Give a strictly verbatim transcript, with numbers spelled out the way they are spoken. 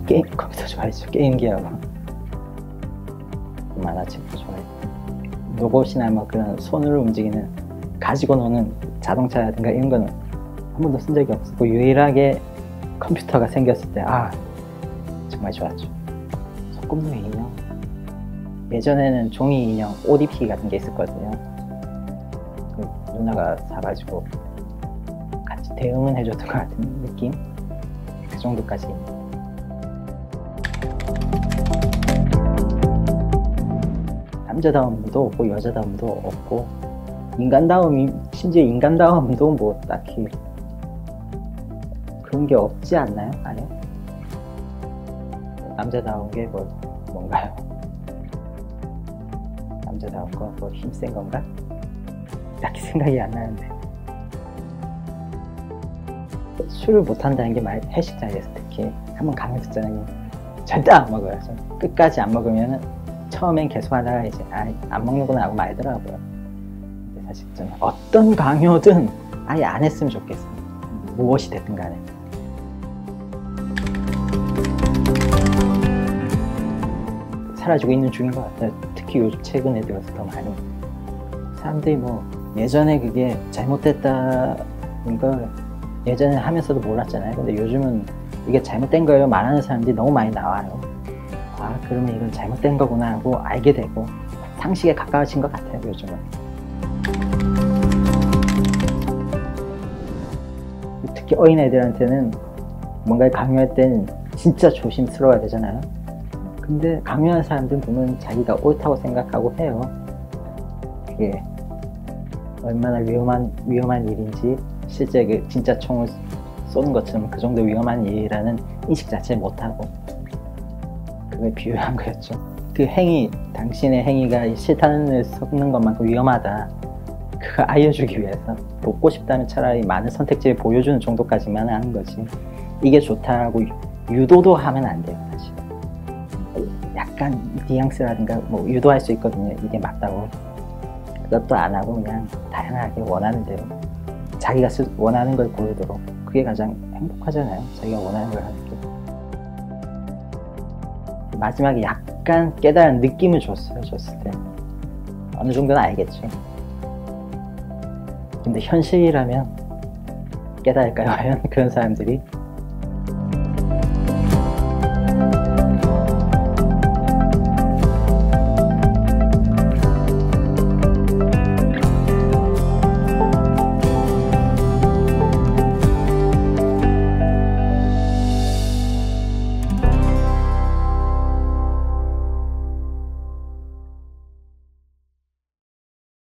게임 컴퓨터 좋아했죠. 게임기하고 만화책도 좋아했고 로봇이나 뭐 그런 손으로 움직이는 가지고 노는 자동차라든가 이런 거는 한 번도 쓴 적이 없었고 유일하게 컴퓨터가 생겼을 때 아 정말 좋았죠. 소꿉놀이 인형 예전에는 종이 인형 오디피 같은 게 있었거든요. 그 누나가 사가지고 같이 대응은 해줬던 것 같은 느낌? 그 정도까지. 남자다움도 없고 여자다움도 없고 인간다움이 심지어 인간다움도 뭐 딱히 그런 게 없지 않나요? 아니요? 남자다운 게 뭐 뭔가요? 남자다운 거 뭐 힘센 건가? 딱히 생각이 안 나는데 술을 못한다는 게 말 회식 자리에서 특히 한번 강요했잖아요. 절대 안 먹어요. 끝까지 안 먹으면은 처음엔 계속 하다가 이제 아, 안 먹는구나 하고 말더라고요. 근데 사실 저는 어떤 강요든 아예 안 했으면 좋겠어요. 무엇이 됐든 간에. 사라지고 있는 중인 것 같아요. 특히 요즘 최근에 들어서 더 많이. 사람들이 뭐 예전에 그게 잘못됐다는 걸 예전에 하면서도 몰랐잖아요. 근데 요즘은 이게 잘못된 거예요 말하는 사람들이 너무 많이 나와요. 아 그러면 이건 잘못된 거구나 하고 알게 되고 상식에 가까워진 것 같아요 요즘은. 특히 어린애들한테는 뭔가를 강요할 때는 진짜 조심스러워야 되잖아요. 근데 강요하는 사람들은 보면 자기가 옳다고 생각하고 해요. 그게 얼마나 위험한 위험한 일인지 실제 그 진짜 총을 쏘는 것처럼 그 정도 위험한 일이라는 인식 자체를 못하고 그걸 비유한 거였죠. 그 행위, 당신의 행위가 실탄을 섞는 것만큼 위험하다. 그걸 알려주기 위해서 돕고 싶다면 차라리 많은 선택지를 보여주는 정도까지만 하는 거지. 이게 좋다고 유도도 하면 안 돼요, 사실. 약간 뉘앙스라든가 뭐 유도할 수 있거든요. 이게 맞다고. 그것도 안 하고 그냥 다양하게 원하는 대로 자기가 원하는 걸 고르도록. 그게 가장 행복하잖아요. 자기가 원하는 걸 하는 게. 마지막에 약간 깨달은 느낌을 줬어요. 줬을 때 어느 정도는 알겠죠. 근데 현실이라면 깨달을까요? 과연 그런 사람들이?